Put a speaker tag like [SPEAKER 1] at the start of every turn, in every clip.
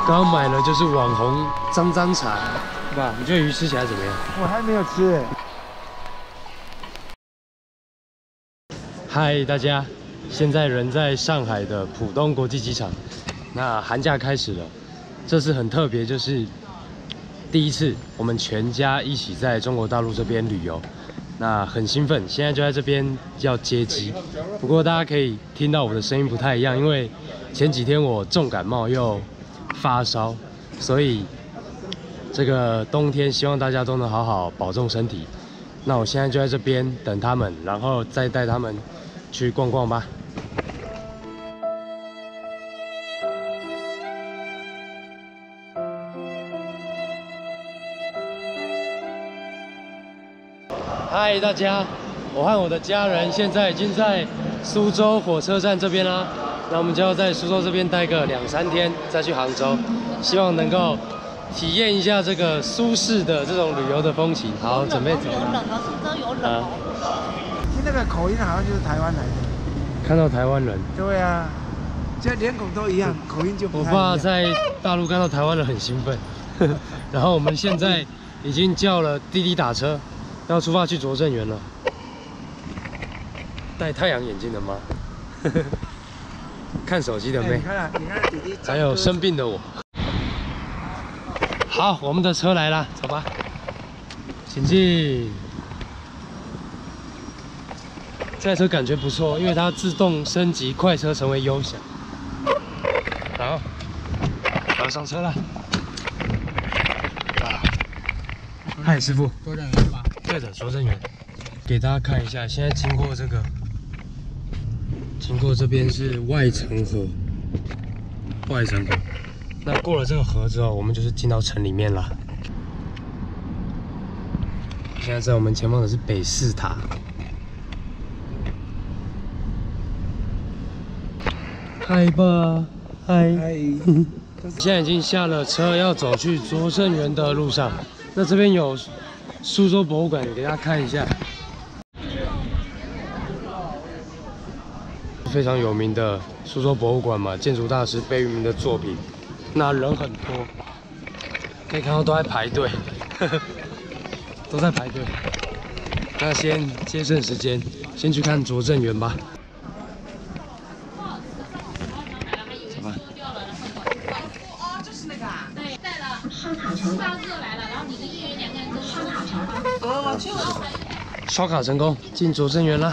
[SPEAKER 1] 刚刚买了就是网红脏茶，爸，你觉得鱼吃起来怎么样？
[SPEAKER 2] 我还没有吃哎。
[SPEAKER 1] 嗨，大家，现在人在上海的浦东国际机场。那寒假开始了，这次很特别，就是第一次我们全家一起在中国大陆这边旅游。那很兴奋，现在就在这边要接机。不过大家可以听到我的声音不太一样，因为前几天我重感冒又发烧，所以这个冬天希望大家都能好好保重身体。那我现在就在这边等他们，然后再带他们去逛逛吧。嗨，大家！我和我的家人现在已经在苏州火车站这边啦。那我们就要在苏州这边待个2、3天，再去杭州，希望能够体验一下这个苏式的这种旅游的风情。好，准备走了。
[SPEAKER 3] 有冷哦，苏州有冷哦。
[SPEAKER 2] 听那个口音好像就是台湾来的。
[SPEAKER 1] 看到台湾人。
[SPEAKER 2] 对啊，这脸孔都一样，口音就不太一样。
[SPEAKER 1] 我爸在大陆看到台湾人很兴奋，然后我们现在已经叫了滴滴打车。要出发去拙政园了。戴太阳眼镜的吗？看手机的妹。
[SPEAKER 2] 你看弟弟。
[SPEAKER 1] 还有生病的我。好，我们的车来了，走吧。请进。这台车感觉不错，因为它自动升级快车成为优享。好，要上车了。嗨，师傅。拙政园是吧？对的，拙政园，给大家看一下，现在经过这边是外城河，那过了这个河之后，我们就是进到城里面了。现在在我们前方的是北寺塔。嗨吧，嗨！现在已经下了车，要走去拙政园的路上。那这边有苏州博物馆，给大家看一下，非常有名的苏州博物馆嘛，建筑大师贝聿铭的作品。那人很多，可以看到都在排队，都在排队。那先节省时间，先去看拙政园吧。走吧。
[SPEAKER 3] 哦，就是那个啊。对，带了烧烤成功来了，然后你一个人2个人都烧烤成功。我去了。
[SPEAKER 1] 刷卡成功，进拙政园了。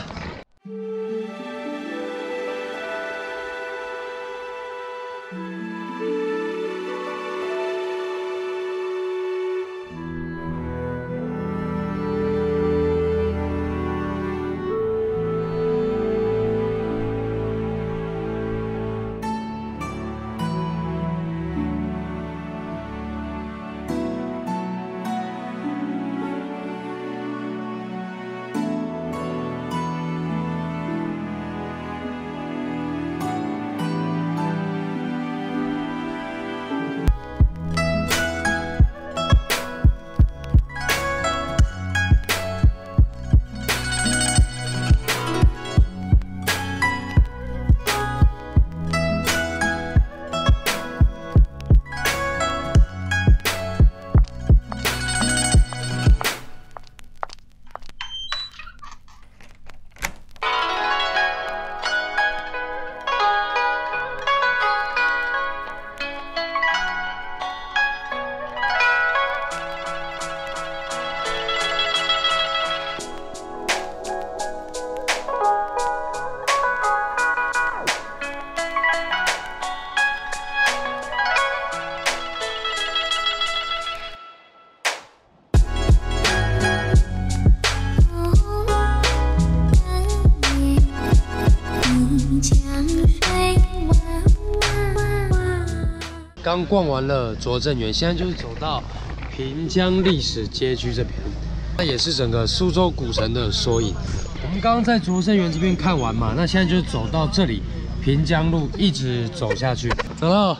[SPEAKER 1] 刚逛完了拙政园，现在就是走到平江历史街区这边，那也是整个苏州古城的缩影。我们刚刚在拙政园这边看完嘛，那现在就走到这里平江路，一直走下去，走了。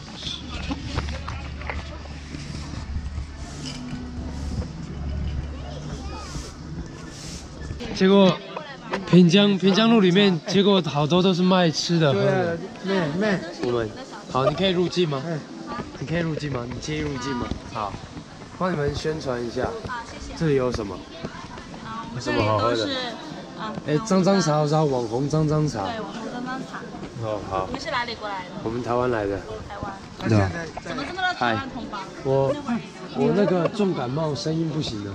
[SPEAKER 1] 结果平江路里面，结果好多都是卖吃的。
[SPEAKER 2] 对啊，妹，
[SPEAKER 1] 我们好，你可以入境吗？ 你可以入境吗？你介意入境吗？好，帮你们宣传一下。
[SPEAKER 4] 好，谢谢。
[SPEAKER 1] 这里有什么？有什么好喝的？哎，脏脏茶，我知道网红脏脏茶。
[SPEAKER 4] 对，网红脏脏茶。
[SPEAKER 1] 哦，好。
[SPEAKER 4] 你们是哪里过来的？
[SPEAKER 1] 我们台湾来的。
[SPEAKER 4] 台湾。
[SPEAKER 1] 对啊。
[SPEAKER 4] 怎么这么多台湾同胞？
[SPEAKER 1] 我那个重感冒，声音不行了。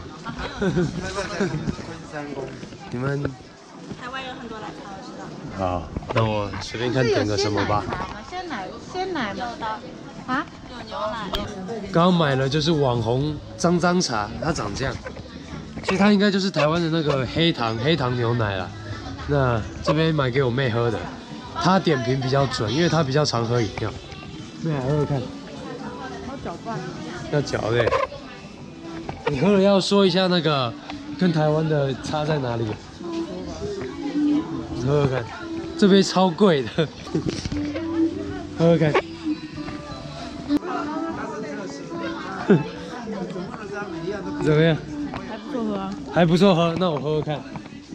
[SPEAKER 1] 你们？
[SPEAKER 4] 台湾有很多奶茶，我知道。
[SPEAKER 1] 好，那我随便看点个什么吧。
[SPEAKER 4] 鲜奶吗？啊？有牛奶。
[SPEAKER 1] 刚买了就是网红脏脏茶，它长这样。其实它应该就是台湾的那个黑糖牛奶啦。那这边买给我妹喝的，她点评比较准，因为她比较常喝饮料。妹来喝喝看。好搅拌。要搅的。你喝了要说一下那个跟台湾的差在哪里？你喝喝看，这杯超贵的。喝喝看。怎么样？
[SPEAKER 4] 还不错喝啊。
[SPEAKER 1] 还不错喝，那我喝喝看。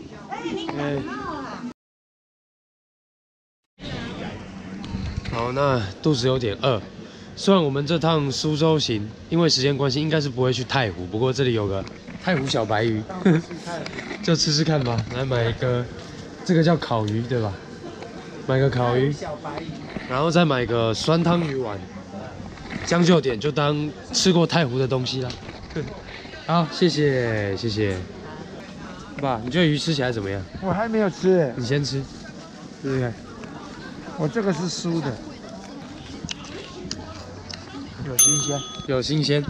[SPEAKER 1] 好，那肚子有点饿。虽然我们这趟苏州行，因为时间关系，应该是不会去太湖，不过这里有个太湖小白鱼，就吃吃看吧。来买一个，这个叫烤鱼对吧？买个烤鱼，然后再买个酸汤鱼丸，将就点，就当吃过太湖的东西啦。好，谢谢谢谢。爸，你觉得鱼吃起来怎么样？
[SPEAKER 2] 我还没有吃，
[SPEAKER 1] 你先吃，试试看。
[SPEAKER 2] 我这个是酥的，有新鲜，
[SPEAKER 1] 有新鲜。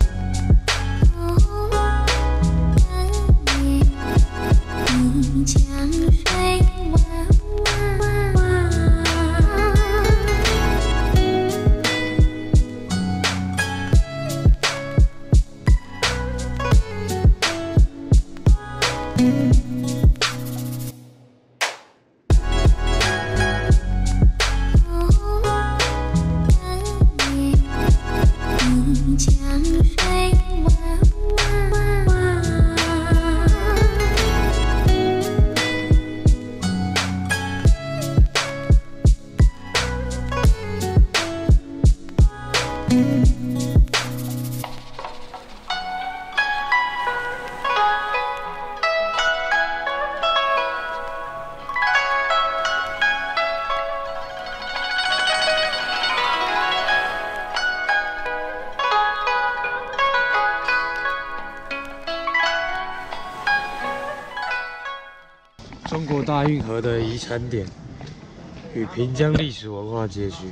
[SPEAKER 1] 中国大运河的遗产点与平江历史文化街区。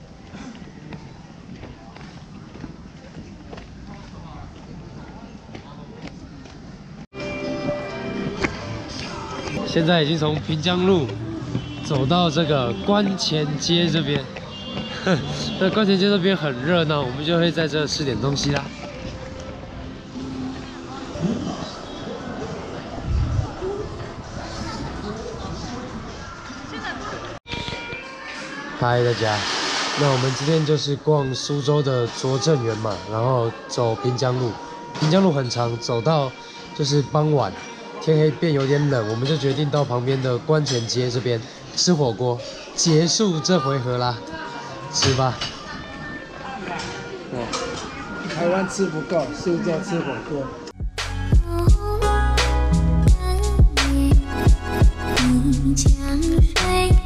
[SPEAKER 1] 现在已经从平江路走到这个观前街这边，那观前街这边很热闹，我们就会在这吃点东西啦。嗨，大家，那我们今天就是逛苏州的拙政园嘛，然后走平江路，平江路很长，走到就是傍晚，天黑变有点冷，我们就决定到旁边的观前街这边吃火锅，结束这回合啦，吃吧。
[SPEAKER 2] 台湾吃不够，苏州吃火锅。
[SPEAKER 5] 江水